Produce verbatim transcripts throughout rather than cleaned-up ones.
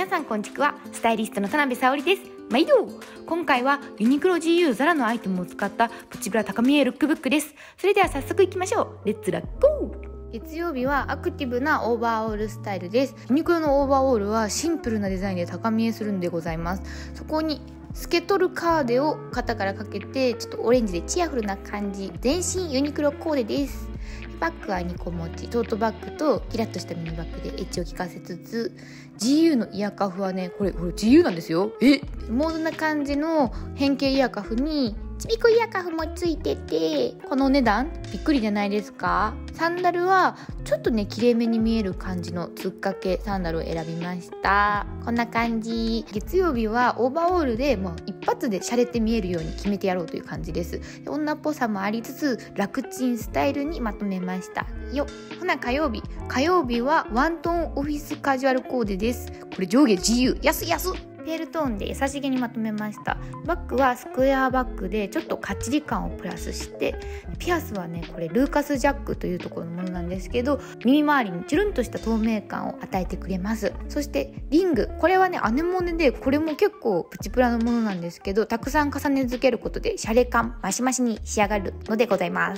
皆さんこんちくわ、スタイリストの田辺沙織です。毎度今回はユニクロ ジーユー ザラのアイテムを使ったプチブラ高見えルックブックです。それでは早速いきましょう。レッツラッゴー。月曜日はアクティブなオーバーオールスタイルです。ユニクロのオーバーオールはシンプルなデザインで高見えするんでございます。そこに透けとるカーデを肩からかけて、ちょっとオレンジでチアフルな感じ、全身ユニクロコーデです。バッグはにこ持ち、トートバッグとキラッとしたミニバッグでエッジを効かせつつ、 ジーユー のイヤーカフはね、これこれ ジーユー なんですよ。えモードな感じの変形イヤーカフにちびこイヤーカフもついてて、このお値段びっくりじゃないですか。サンダルはちょっとねきれいめに見える感じのつっかけサンダルを選びました。こんな感じ。月曜日はオーバーオールでもう一発で洒落て見えるように決めてやろうという感じです。女っぽさもありつつ楽ちんスタイルにまとめましたよ。ほな火曜日火曜日はワントーンオフィスカジュアルコーデです。これ上下自由、安い安っ。ペールトーンで優しげにまとめました。バッグはスクエアバッグでちょっとかっちり感をプラスして、ピアスはねこれルーカスジャックというところのものなんですけど、耳周りにチュルンとした透明感を与えてくれます。そしてリング、これはねアネモネで、これも結構プチプラのものなんですけど、たくさん重ね付けることでシャレ感マシマシに仕上がるのでございます。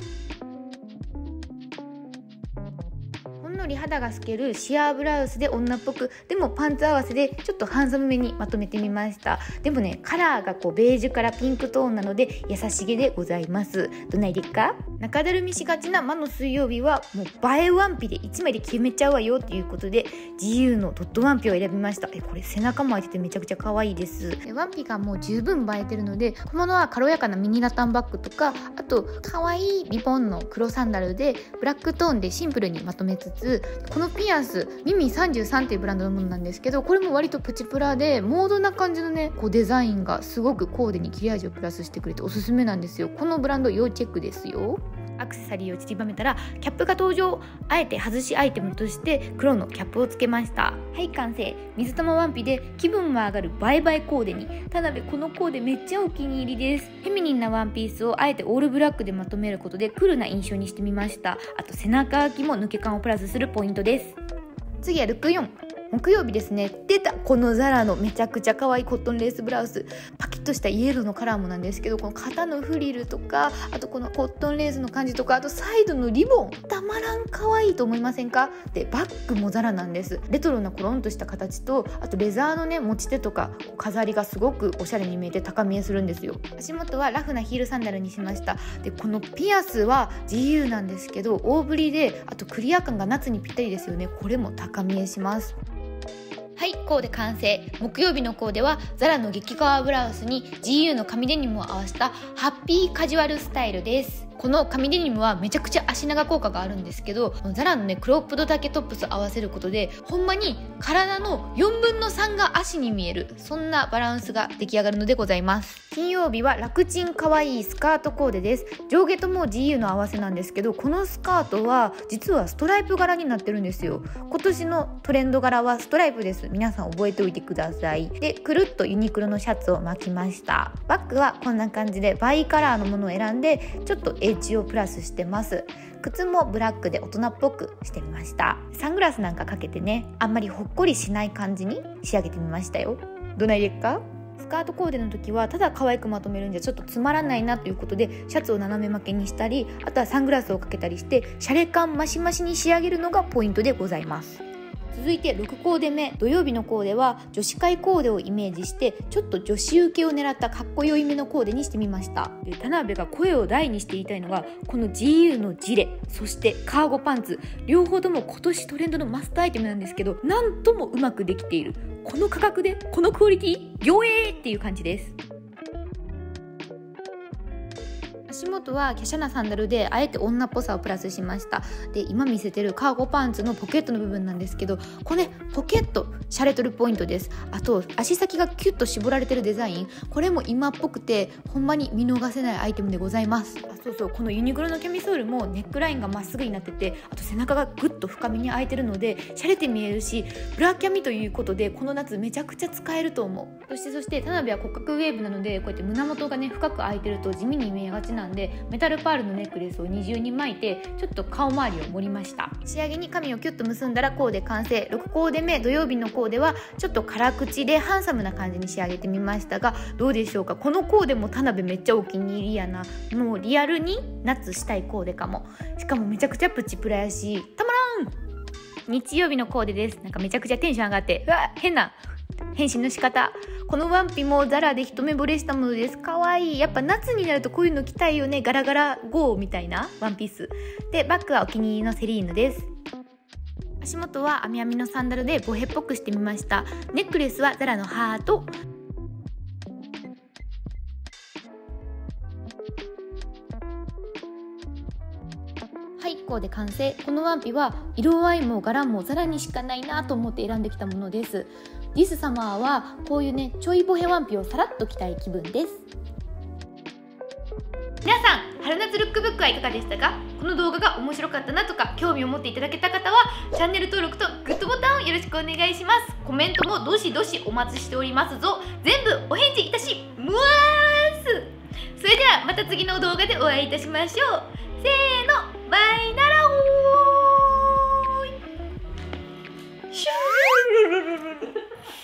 ほんのり肌が透けるシアーブラウスで女っぽく、でもパンツ合わせでちょっとハンサムめにまとめてみました。でもねカラーがこうベージュからピンクトーンなので優しげでございます。どないでっか。中だるみしがちな魔の水曜日はもう映えワンピでいちまいで決めちゃうわよということで ジーユー のドットワンピを選びました。えこれ背中も開いててめちゃくちゃ可愛いです。ワンピがもう十分映えてるので、小物は軽やかなミニラタンバッグとか、あと可愛いリボンの黒サンダルでブラックトーンでシンプルにまとめつつ、このピアスミミさんじゅうさんっていうブランドのものなんですけど、これも割とプチプラでモードな感じのねこうデザインがすごくコーデに切れ味をプラスしてくれておすすめなんですよ。このブランド要チェックですよ。アクセサリーを散りばめたらキャップが登場。あえて外しアイテムとして黒のキャップをつけました。はい完成。水玉ワンピで気分も上がるバイバイコーデに。田辺このコーデめっちゃお気に入りです。フェミニンなワンピースをあえてオールブラックでまとめることでクールな印象にしてみました。あと背中開きも抜け感をプラスするポイントです。次はルックよん、木曜日ですね。出たこのザラのめちゃくちゃ可愛いコットンレースブラウス、パキッとしたイエローのカラーもなんですけど、この肩のフリルとか、あとこのコットンレースの感じとか、あとサイドのリボンたまらん可愛いと思いませんか。でバッグもザラなんです。レトロなコロンとした形と、あとレザーのね持ち手とか飾りがすごくおしゃれに見えて高見えするんですよ。足元はラフなヒールサンダルにしました。でこのピアスは ジーユー なんですけど、大ぶりであとクリア感が夏にぴったりですよね。これも高見えします。はい、コーデ完成。木曜日のコーデはザラの激カワブラウスに ジーユー の紙デニムを合わせたハッピーカジュアルスタイルです。この紙デニムはめちゃくちゃ足長効果があるんですけど、ザラのねクロップド丈トップス合わせることでほんまに体のよんぶんのさんが足に見える、そんなバランスが出来上がるのでございます。金曜日は楽ちんかわいいスカートコーデです。上下とも ジーユー の合わせなんですけど、このスカートは実はストライプ柄になってるんですよ。今年のトレンド柄はストライプです。皆さん覚えておいてください。でくるっとユニクロのシャツを巻きました。バッグはこんな感じでバイカラーのものを選んでちょっとエッジをプラスしてます。靴もブラックで大人っぽくしてみました。サングラスなんかかけてね、あんまりほっこりしない感じに仕上げてみましたよ。どないでっか。スカートコーデの時はただ可愛くまとめるんじゃちょっとつまらないなということで、シャツを斜め巻きにしたり、あとはサングラスをかけたりしてシャレ感マシマシに仕上げるのがポイントでございます。続いてろくコーデ目、土曜日のコーデは女子会コーデをイメージしてちょっと女子受けを狙ったかっこよいめのコーデにしてみました。で田辺が声を大にして言いたいのがこの ジーユー のジレ、そしてカーゴパンツ、両方とも今年トレンドのマストアイテムなんですけど、なんともうまくできている。この価格でこのクオリティよえーっていう感じです。足元は華奢なサンダルであえて女っぽさをプラスしました。で今見せてるカーゴパンツのポケットの部分なんですけど、これねポケットシャレとるポイントです。あと足先がキュッと絞られてるデザイン、これも今っぽくてほんまに見逃せないアイテムでございます。あそうそう、このユニクロのキャミソールもネックラインがまっすぐになってて、あと背中がグッと深めに開いてるのでシャレて見えるし、ブラキャミということでこの夏めちゃくちゃ使えると思う。そしてそして田辺は骨格ウェーブなので、こうやって胸元がね深く開いてると地味に見えがちなんんでメタルパールのネックレスを二重に巻いてちょっと顔周りを盛りました。仕上げに髪をキュッと結んだらコーデ完成。ろくコーデ目土曜日のコーデはちょっと辛口でハンサムな感じに仕上げてみましたが、どうでしょうか。このコーデも田辺めっちゃお気に入りやな。もうリアルに夏したいコーデかも。しかもめちゃくちゃプチプラやしたまらん。日曜日のコーデです。なんかめちゃくちゃテンション上がって、うわ変な変身の仕方。このワンピもザラで一目惚れしたものです。かわいい。やっぱ夏になるとこういうの着たいよね。ガラガラゴーみたいなワンピースで、バッグはお気に入りのセリーヌです。足元は編み編みのサンダルでボヘっぽくしてみました。ネックレスはザラのハート。はい、コーデ完成。このワンピは色合いも柄もザラにしかないなと思って選んできたものです。ディスサマーはこういうねちょいボヘワンピをさらっと着たい気分です。皆さん、春夏ルックブックはいかがでしたか？この動画が面白かったなとか興味を持っていただけた方はチャンネル登録とグッドボタンをよろしくお願いします。コメントもどしどしお待ちしておりますぞ。全部お返事いたします。それではまた次の動画でお会いいたしましょう。せーの、バイナラオーイ。シュー